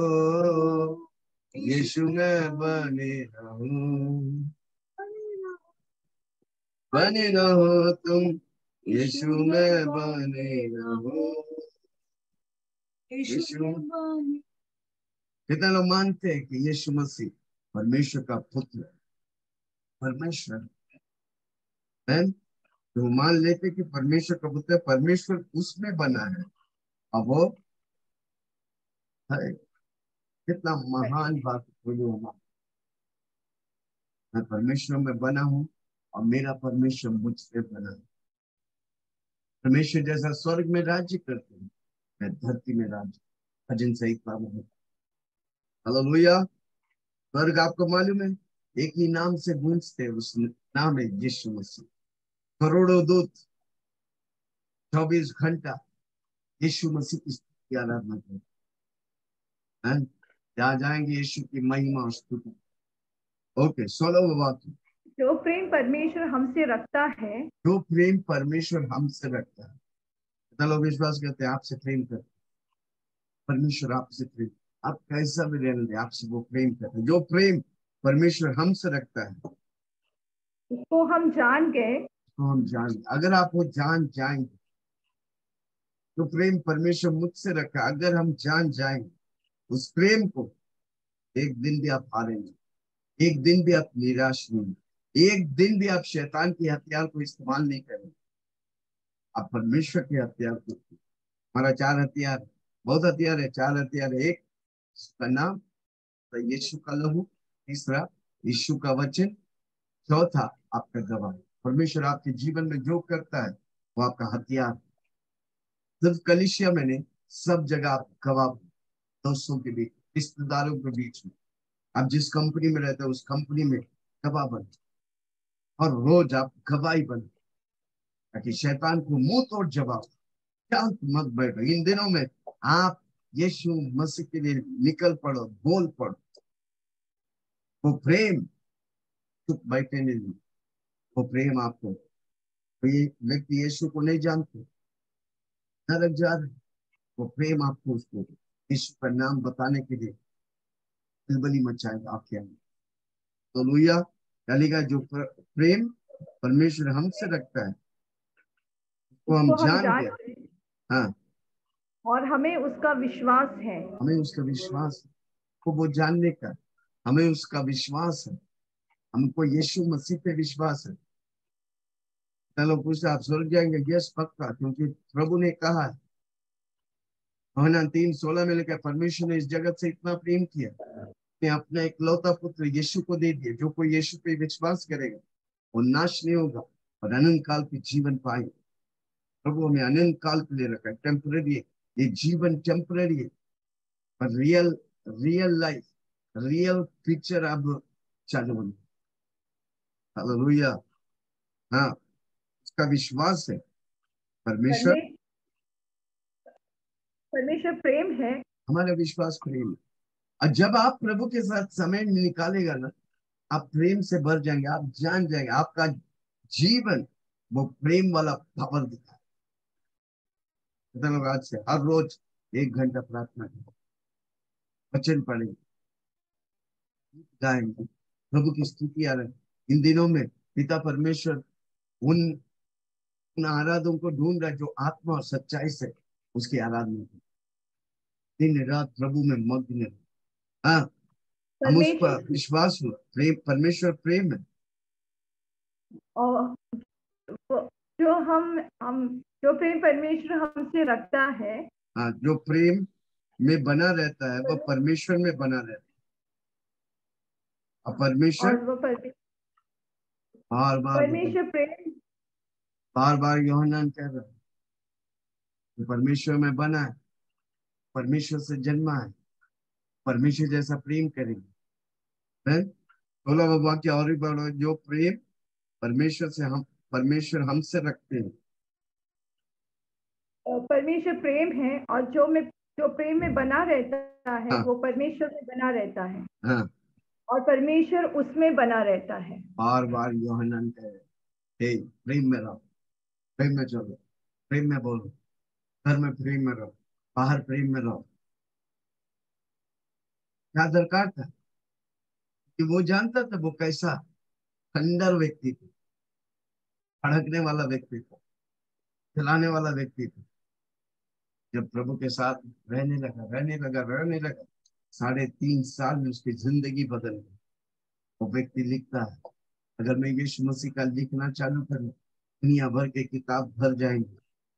यीशु में बने रहो, बने रहो तुम, यीशु में बने रहो, यीशु। कितने लोग मानते हैं कि यीशु मसीह परमेश्वर का पुत्र, परमेश्वर है? तो मान लेते कि परमेश्वर का पुत्र, परमेश्वर उसमें बना है। अब वो है, कितना महान बात बोली होना। मैं परमेश्वर में बना हूं और मेरा परमेश्वर मुझसे बना है। परमेश्वर जैसा स्वर्ग में राज्य करते हैं, मैं धरती में राज्य। भजन सही काम है। हालेलुया। स्वर्ग आपको मालूम है एक ही नाम से गूंजते, उस नाम है यीशु मसीह। करोड़ों दूत चौबीस घंटा यीशु मसीह की स्तुति आराधना करते हैं। क्या जाएंगे यीशु की महिमा और स्तुति। ओके, सोलह वाक्य। जो प्रेम परमेश्वर हमसे रखता है, जो प्रेम परमेश्वर हमसे रखता है। कितना लोग विश्वास करते हैं आपसे प्रेम करते, परमेश्वर आपसे प्रेम, आप कैसा भी रहने दे आपसे वो प्रेम करते हैं। जो प्रेम परमेश्वर हमसे रखता है उसको हम जान गए। तो हम जान, अगर आप वो जान जाएंगे तो प्रेम परमेश्वर मुझसे रखा, अगर हम जान जाएंगे उस प्रेम को, एक दिन भी आप हारेंगे, एक दिन भी आप निराश नहीं होंगे, एक दिन भी आप शैतान की हथियार को इस्तेमाल नहीं करेंगे, आप परमेश्वर के हथियार को। हमारा चार हथियार, बहुत हथियार है, चार हथियार है। एक उसका नाम, तो यीशु का लहू। तीसरा यीशु का वचन। चौथा आपका गवाह। परमेश्वर आपके जीवन में जो करता है वो आपका हथियार। सिर्फ कलीसिया में नहीं, सब जगह आप गवाह, दोस्तों के बीच, रिश्तेदारों के बीच में, आप जिस कंपनी में रहते हो उस कंपनी में गवाह बन, और रोज आप गवाही बन, ताकि शैतान को मुंह तोड़ जवाब। शांत मत बैठो इन दिनों में, आप यीशु मसीह के लिए निकल पड़ो, बोल पड़ो। वो प्रेम चुप बैठे नहीं, वो प्रेम आपको, तो ये व्यक्ति यीशु को नहीं जानते, नरक जा रहे, वो प्रेम आपको उसको यीशु का नाम बताने के लिए खलबली मचाएगा आपके अंदर। तो लुया डालेगा। जो प्रेम परमेश्वर हमसे रखता है वो हम उसको हम जान जान गए। गए हाँ, और हमें उसका विश्वास है। हमें उसका विश्वास है, को वो जानने का हमें उसका विश्वास है। हमको यीशु मसीह पे विश्वास है। चलो पूछते आप स्वर्ग जाएंगे? यस, पक्का, क्योंकि प्रभु ने कहा है। यूहन्ना तीन सोलह में लिखा है, परमेश्वर ने इस जगत से इतना प्रेम किया, ने अपना इकलौता पुत्र यीशु को दे दिया। जो कोई यीशु पे विश्वास करेगा वो नाश नहीं होगा और अनंत काल के जीवन पाएगा। प्रभु हमें अनंत काल के लिए रखा है। टेम्पररी है ये जीवन, टेम्पररी है, पर real real life, real picture अब चालू होनी। हालेलुया। हाँ, उसका विश्वास है परमेश्वर। परमे- परमेश्वर प्रेम है। हमारा विश्वास प्रेम है। और जब आप प्रभु के साथ समय निकालेगा ना, आप प्रेम से भर जाएंगे, आप जान जाएंगे आपका जीवन वो प्रेम वाला पावर दिखा। कितने लोग आज से हर रोज एक घंटा प्रार्थना करें, वचन पढ़ेंगे, गीत गाएंगे, प्रभु की स्तुति आ रही इन दिनों में। पिता परमेश्वर उन उन आराधकों को ढूंढ रहा जो आत्मा और सच्चाई से उसकी आराधना करते, दिन रात प्रभु में मग्न है। हाँ, हम उस परमेश्वर पर विश्वास हुआ। प्रेम, परमेश्वर प्रेम है। और वो- जो हम हम जो प्रेम परमेश्वर हमसे रखता है, हाँ, जो प्रेम में बना रहता है वह परमेश्वर में बना रहता है, और परमेश्वर और वो परमे- बार बार बदल परमेश्वर प्रेम बार बार यूहन्ना कह रहा है कि परमेश्वर में बना है, परमेश्वर से जन्मा है, परमेश्वर जैसा प्रेम करेंगे। है सोलह वाक्य और भी बढ़ो, जो प्रेम परमेश्वर से हम परमेश्वर हमसे रखते हैं। अ, परमेश्वर प्रेम है, और जो में जो प्रेम में बना रहता है हाँ वो परमेश्वर में बना रहता है, हाँ, और परमेश्वर उसमें बना रहता है। बार बार यूहन्ना कह रहे हैं, हे प्रेम में रहो, प्रेम में चलो, प्रेम में बोलो, घर में प्रेम में रहो, बाहर प्रेम में रहो। क्या दरकार था कि वो जानता था वो कैसा खंडर व्यक्ति था, भड़कने वाला व्यक्ति था, चलाने वाला व्यक्ति था। जब प्रभु के साथ रहने लगा रहने लगा रहने लगा साढ़े तीन साल में उसकी जिंदगी बदल गई। वो व्यक्ति लिखता है, अगर मैं यीशु मसीह का लिखना चालू करूं दुनिया भर के किताब भर जाएंगे,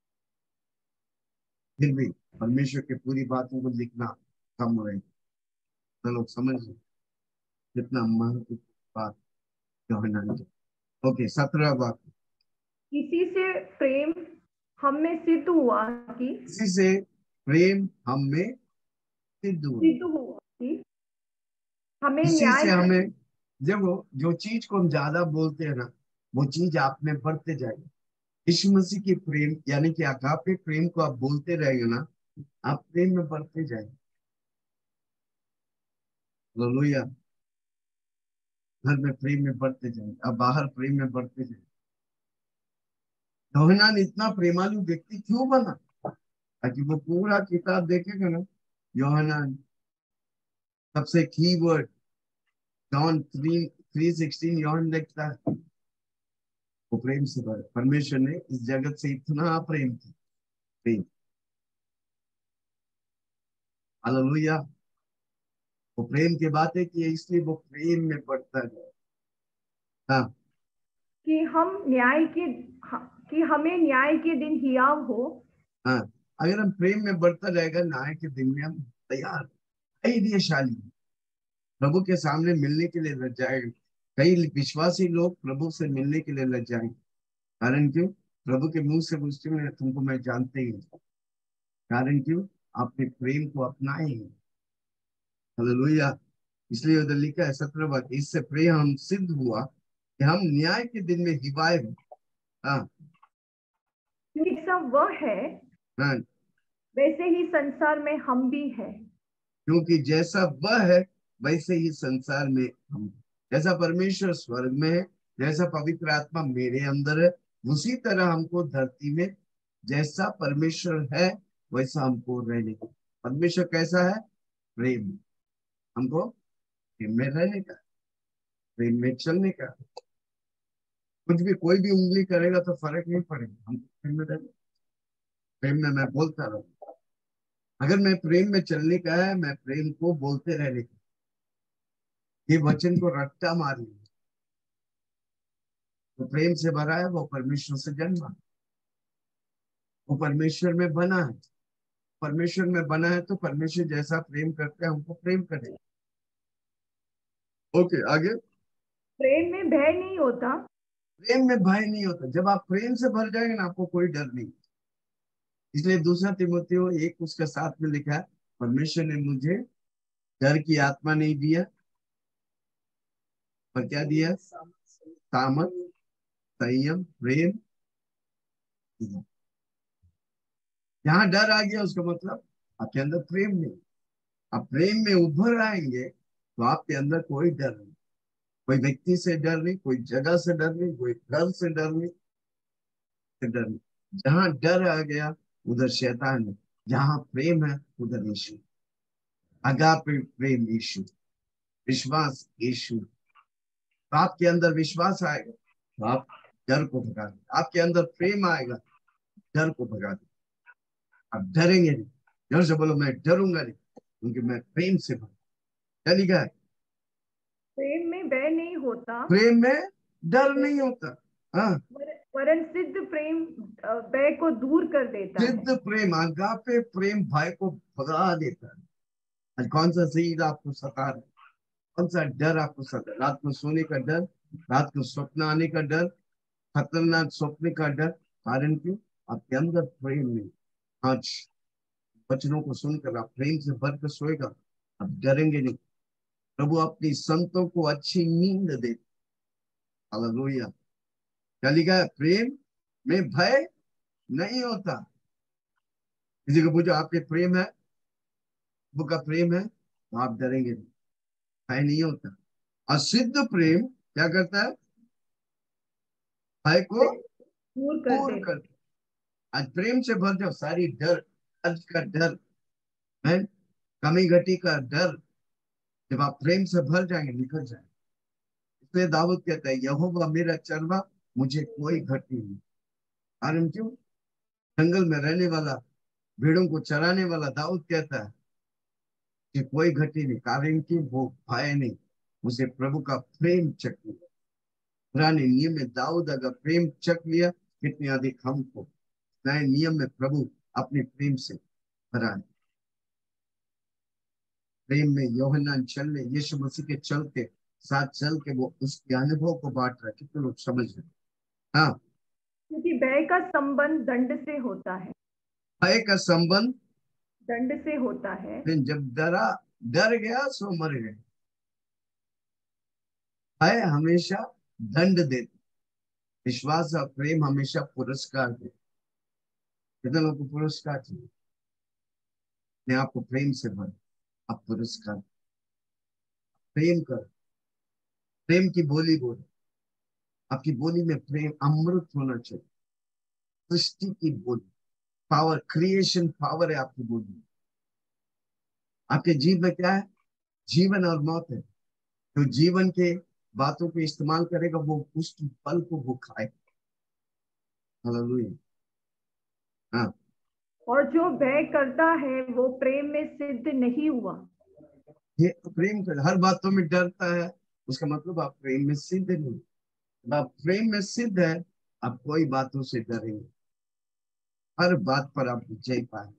फिर भी परमेश्वर के पूरी बातों को लिखना कम रहेगा। तो लोग समझ लो कितना महत्वपूर्ण बात यूहन्ना ने। ओके, सत्रह बात। इसी से प्रेम हम में सिद्ध हुआ कि इसी से प्रेम हम में सिद्ध हुआ, सिद्ध हुआ कि हमें इसी न्याय से की हमें, देखो जो चीज को हम ज्यादा बोलते हैं ना वो चीज आप में बढ़ते जाएगी। यीशु मसीह की प्रेम यानी कि अगापे प्रेम को आप बोलते रहेंगे ना, आप प्रेम में बढ़ते जाएंगे। हालेलुया। घर में प्रेम में बढ़ते जाएंगे, अब बाहर प्रेम में बढ़ते जाएंगे। यूहन्ना इतना प्रेमालु व्यक्ति क्यों बना, ताकि वो पूरा किताब देखेगा ना। यूहन्ना सबसे key word John three three sixteen यूहन्ना लिखता है वो प्रेम से भरे। परमेश्वर ने इस जगत से इतना प्रेम किया, प्रेम। हालेलुया। वो प्रेम की बातें की है इसलिए वो प्रेम में बढ़ता है। हाँ कि हम न्याय के कि हमें न्याय के दिन हियाव हो। हाँ, अगर हम प्रेम में बढ़ता रहेगा न्याय के दिन में हम तैयार, धैर्यशाली, प्रभु के सामने मिलने के लिए लग जाएंगे। कई विश्वासी लोग प्रभु से मिलने के लिए लग जाएंगे। कारण क्यों? प्रभु के मुंह से पूछते हैं तुमको मैं जानते ही नहीं। कारण क्यों? आपने प्रेम को अपनाए ही। हालेलुया। इसलिए उधर लिखा है सत्रह बात, इससे प्रेम हम सिद्ध हुआ कि हम न्याय के दिन में हिवाए हो। हाँ जैसा वह है हाँ, वैसे ही संसार में हम भी है। क्योंकि जैसा वह है वैसे ही संसार में हम। जैसा परमेश्वर स्वर्ग में है, जैसा पवित्र आत्मा मेरे अंदर है, उसी तरह हमको धरती में जैसा परमेश्वर है वैसा हमको रहने का। परमेश्वर कैसा है? प्रेम। हमको प्रेम में रहने का, प्रेम में चलने का। कुछ भी कोई भी उंगली करेगा तो फर्क नहीं पड़ेगा, हम प्रेम में रहने। प्रेम में मैं बोलता रहूं, अगर मैं प्रेम में चलने का है, मैं प्रेम को बोलते रहने का, ये वचन को रट्टा मारने। वो प्रेम से भरा है, वो परमेश्वर से जन्मा, वो परमेश्वर में बना है। परमेश्वर में बना है तो परमेश्वर जैसा प्रेम करते हैं हमको प्रेम करेगा। ओके, आगे। प्रेम में भय नहीं होता। प्रेम में भय नहीं होता। जब आप प्रेम से भर जाएंगे ना आपको कोई डर नहीं। इसलिए दूसरा तिमोथियो एक उसके साथ में लिखा है, परमेश्वर ने मुझे डर की आत्मा नहीं दिया, पर क्या दिया? सामर्थ, संयम, प्रेम दिया। जहां डर आ गया उसका मतलब आपके अंदर प्रेम नहीं। आप प्रेम में उभर आएंगे तो आपके अंदर कोई डर नहीं, कोई व्यक्ति से डर नहीं, कोई जगह से डर नहीं, कोई घर से डर नहीं, से डर नहीं। जहां डर आ गया उधर शैतान है, जहां प्रेम है उधर यीशु। अगापे प्रेम यीशु, विश्वास यीशु। तो आपके अंदर विश्वास आएगा तो आप डर को भगा देगा। आपके अंदर प्रेम आएगा, डर को भगा देगा। आप डरेंगे नहीं। डर से बोलो मैं डरूंगा नहीं, क्योंकि मैं प्रेम से भरा। क्या लिखा है? प्रेम में भय नहीं होता, प्रेम में डर नहीं होता। हाँ, वर- वरन सिद्ध प्रेम अ, भय को दूर कर देता है। सिद्ध प्रेम, अगापे प्रेम भय को भगा देता है। आज कौन सा चीज आपको सता रहा है? कौन सा डर आपको सता है? रात को सोने का डर, रात को स्वप्न आने का डर, खतरनाक स्वप्न का डर। कारण क्यों? आपके अंदर प्रेम नहीं। आज वचनों को सुनकर आप प्रेम से भरकर सोएगा, आप डरेंगे नहीं। प्रभु अपनी संतों को अच्छी नींद दे। हालेलुया। क्या लिखा है? प्रेम में भय नहीं होता। किसी को पूछो आपके प्रेम है, प्रभु का प्रेम है, तो आप डरेंगे नहीं, भय नहीं होता। असिद्ध प्रेम क्या करता है? भय को भय दूर कर दूर देता कर। आज प्रेम से भर जाओ, सारी डर, कर्ज का डर है, कमी घटी का डर, जब आप प्रेम से भर जाएंगे निकल जाएंगे। इसलिए दाऊद कहता है यहोवा मेरा चरवा, मुझे कोई घटी नहीं। कारण क्यों? जंगल में रहने वाला, भेड़ों को चराने वाला दाऊद कहता है कि कोई घटी नहीं। कारण कि वो भय नहीं, उसे प्रभु का प्रेम चख लिया। पुराने नियम में दाऊद अगर प्रेम चख लिया, कितने अधिक हमको नए नियम में प्रभु अपने प्रेम से भरा है। प्रेम में यूहन्ना चलने, यीशु मसीह के चल के साथ चल के वो उसके अनुभव को बांट रहा है। कितने लोग समझ रहे हैं? हाँ, क्योंकि भय का संबंध दंड से होता है, भय का संबंध, दंड से होता है। लेकिन जब डरा, डर गया सो मर गए। भय हमेशा दंड देता, विश्वास और प्रेम हमेशा पुरस्कार देता। कितने लोग को पुरस्कार चाहिए? मैं आपको प्रेम से भर, आप पुरस्कार प्रेम कर, प्रेम की बोली बोल। आपकी बोली में प्रेम अमृत होना चाहिए। सृष्टि की बोली, पावर, क्रिएशन पावर है आपकी बोली में। आपके जीव में क्या है? जीवन और मौत है। जो जीवन के बातों को इस्तेमाल करेगा वो उसकी फल को वो खाएगा। हालेलुया। हाँ, और जो भय करता है वो प्रेम में सिद्ध नहीं हुआ। ये प्रेम कर, हर बातों में डरता है, उसका मतलब आप प्रेम में सिद्ध नहीं। जब आप प्रेम में सिद्ध है, आप कोई बातों से डरेंगे, हर बात पर आप विजय पाएंगे।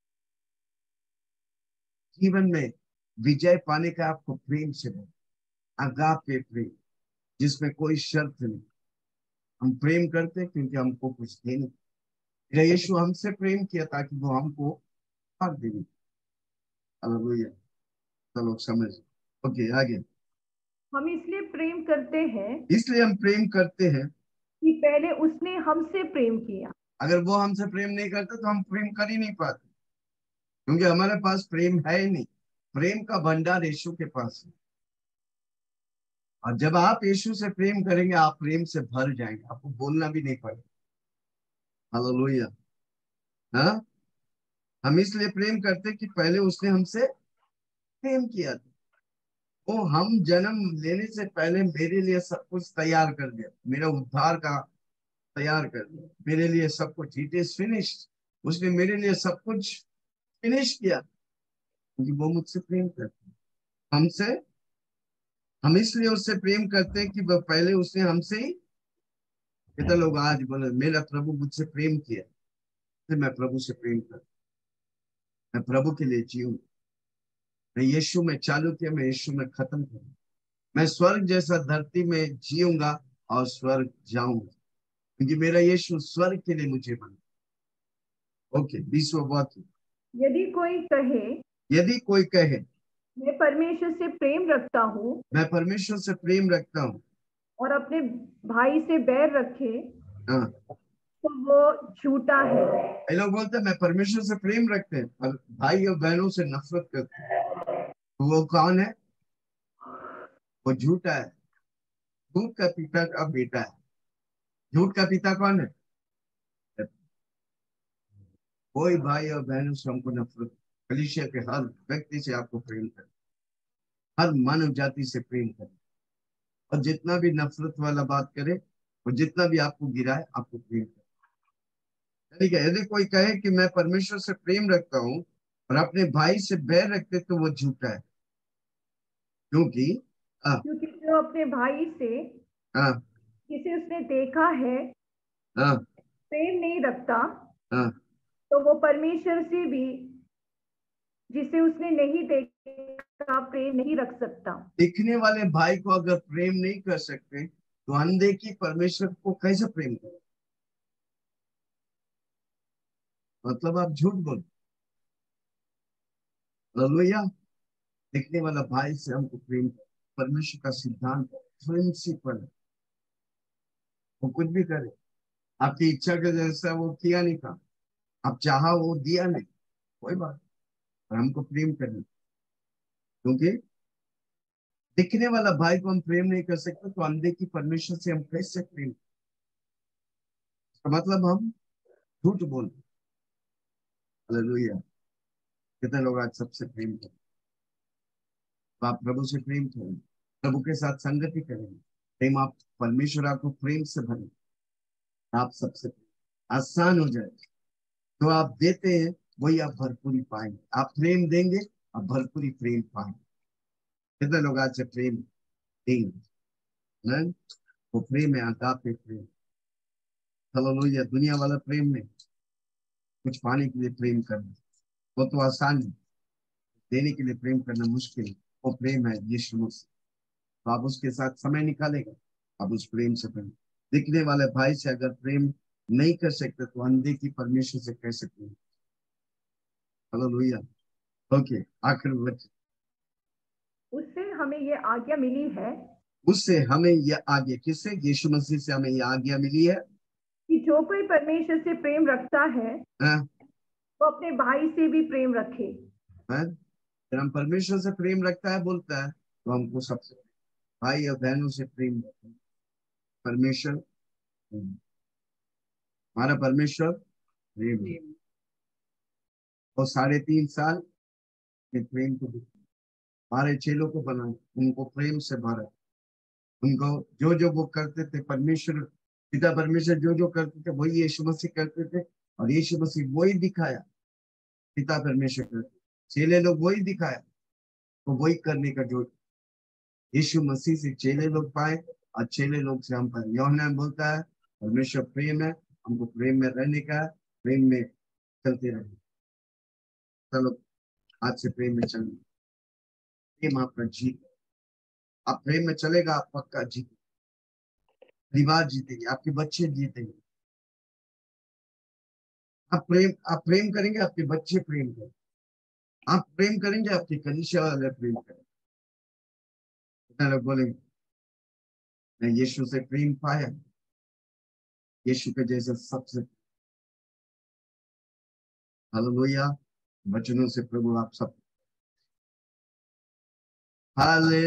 जीवन में विजय पाने का आपको प्रेम से हो, अगापे प्रेम, जिसमें कोई शर्त नहीं। हम प्रेम करते हैं क्योंकि हमको कुछ देने। मेरा यीशु हमसे प्रेम किया ताकि वो हमको हक देने। हालेलुया। चलो समझ। ओके, आगे। हम इसलिए प्रेम करते हैं इसलिए हम प्रेम करते हैं, कि पहले उसने हमसे प्रेम किया। अगर वो हमसे प्रेम नहीं करते तो हम प्रेम कर ही नहीं पाते, क्योंकि हमारे पास प्रेम है ही नहीं। प्रेम का भंडार यीशु के पास है। और जब आप यीशु से प्रेम करेंगे, आप प्रेम से भर जाएंगे, आपको बोलना भी नहीं पड़ेगा। हालेलुया। हाँ, हम इसलिए प्रेम करते कि पहले उसने हमसे प्रेम किया था। वो हम जन्म लेने से पहले मेरे लिए सब कुछ तैयार कर दिया, मेरा उद्धार का तैयार कर दिया मेरे लिए सब कुछ। It is finished. उसने मेरे लिए सब कुछ फिनिश किया, क्योंकि वो मुझसे प्रेम करते हैं। हमसे, हम इसलिए उससे प्रेम करते हैं कि वह पहले उसने हमसे ही। कितने लोग आज बोले मेरा प्रभु मुझसे प्रेम किया, फिर मैं प्रभु से प्रेम कर, मैं प्रभु के लिए जीऊं। मैं यीशु में चालू किया, मैं यीशु में खत्म करूं। मैं स्वर्ग जैसा धरती में जीऊंगा और स्वर्ग जाऊंगा, क्योंकि मेरा यीशु स्वर्ग के लिए मुझे बना। ओके, बीसवा वाक्य। यदि कोई कहे यदि कोई कहे मैं परमेश्वर से प्रेम रखता हूँ मैं परमेश्वर से प्रेम रखता हूँ, और अपने भाई से बैर रखे, हाँ, तो वो झूठा है। ये लोग बोलते हैं मैं परमेश्वर से प्रेम रखते हैं और भाई और बहनों से नफरत करते हैं, तो वो कौन है? वो झूठा है। झूठ का पिता का बेटा है। झूठ का पिता कौन है? कोई भाई और बहनों से हमको नफरत, कलीसिया के हर व्यक्ति से आपको प्रेम करें, हर मानव जाति से प्रेम करें, और जितना भी नफरत वाला बात करे और जितना भी आपको गिराए आपको प्रेम करें। ठीक है, यदि कोई कहे कि मैं परमेश्वर से प्रेम रखता हूँ और अपने भाई से बैर रखते तो वो झूठा है, क्योंकि हाँ क्योंकि जो अपने भाई से हाँ जिसे उसने देखा है हाँ प्रेम नहीं रखता, हाँ तो वो परमेश्वर से भी जिसे उसने नहीं देखा प्रेम नहीं रख सकता। दिखने वाले भाई को अगर प्रेम नहीं कर सकते तो अंधे की परमेश्वर को कैसे प्रेम करें? मतलब आप झूठ बोल। हालेलुया। दिखने वाला भाई से हमको प्रेम करें। परमेश्वर का सिद्धांत प्रिंसिपल, वो कुछ भी करे, आपकी इच्छा के जैसा वो किया नहीं था, आप चाहा वो दिया नहीं, कोई बात नहीं, पर हमको प्रेम करना, क्योंकि दिखने वाला भाई को हम प्रेम नहीं कर सकते तो अंधे की परमेश्वर से हम कैसे प्रेम? इसका मतलब हम झूठ बोल। हालेलुया। कितने लोग आज सबसे प्रेम करें? तो आप प्रभु से प्रेम करें, प्रभु के साथ संगति करेंगे, प्रेम आप परमेश्वर आपको प्रेम से भरे, आप सबसे आसान हो जाए। जो आप देते हैं वही आप भरपूरी पाएंगे। आप प्रेम देंगे, आप भरपूरी प्रेम पाएंगे। कितने लोग आज से प्रेम देंगे? नहीं? वो प्रेम है, अगापे प्रेम। हालेलुया। दुनिया वाला प्रेम नहीं, कुछ पाने के लिए प्रेम करना वो तो आसान है, देने के लिए प्रेम करना मुश्किल है। वो प्रेम है यीशु मसीह। तो आप उसके साथ समय निकालेगा, आप उस प्रेम से प्रेम। दिखने वाले भाई से अगर प्रेम नहीं कर सकते तो अंधे की परमेश्वर से कैसे प्रेम? हालेलुया। ओके, आखिर वचन। उससे हमें ये आज्ञा मिली है उससे हमें यह आज्ञा, किससे? यीशु मसीह से हमें यह आज्ञा मिली है। कि जो कोई परमेश्वर से प्रेम रखता है हाँ, वो अपने भाई से भी प्रेम रखे। हाँ? जब हम परमेश्वर से प्रेम रखता है बोलता है तो हमको सबसे भाई और बहनों से प्रेम रखता है। परमेश्वर, हमारा परमेश्वर प्रेम है। और साढ़े तीन साल के प्रेम को हमारे चेलों को बना, उनको प्रेम से भरा, उनको जो जो वो करते थे परमेश्वर पिता परमेश्वर जो जो करते थे वही यीशु मसीह करते थे, और यीशु मसीह वही दिखाया पिता परमेश्वर करते, चेले लोग वही दिखाया, तो वही करने का जो यीशु मसीह से चेले लोग पाए और चेले लोग से हम पाए। यूहन्ना बोलता है परमेश्वर प्रेम है, हमको प्रेम में रहने का, प्रेम में चलते रहे। चलो आज से प्रेम में चलना, प्रेम आपका जीत। आप प्रेम में चलेगा आप पक्का जीत, परिवार जीतेंगे, आपके बच्चे जीतेंगे। आप प्रेम आप प्रेम करेंगे, आपके बच्चे प्रेम करेंगे। आप प्रेम करेंगे, आपके कलीसिया वाले प्रेम करेंगे। कितने लोग बोलेंगे मैं यीशु से प्रेम पाया, यीशु के जैसे सबसे। हालेलुया। वचनों से प्रभु आप सब हाले